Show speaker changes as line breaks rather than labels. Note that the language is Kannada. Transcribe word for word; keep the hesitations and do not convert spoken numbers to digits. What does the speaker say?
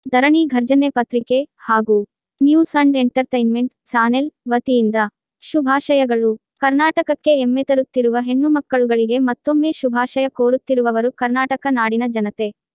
ಧರಣಿ ಘರ್ಜನೆ ಪತ್ರಿಕೆ ಹಾಗೂ ನ್ಯೂಸ್ ಅಂಡ್ ಎಂಟರ್ಟೈನ್ಮೆಂಟ್ ಚಾನೆಲ್ ವತಿಯಿಂದ ಶುಭಾಶಯಗಳು. ಕರ್ನಾಟಕಕ್ಕೆ ಹೆಮ್ಮೆ ತರುತ್ತಿರುವ ಹೆಣ್ಣು ಮಕ್ಕಳುಗಳಿಗೆ ಮತ್ತೊಮ್ಮೆ ಶುಭಾಶಯ ಕೋರುತ್ತಿರುವವರು ಕರ್ನಾಟಕ ನಾಡಿನ ಜನತೆ.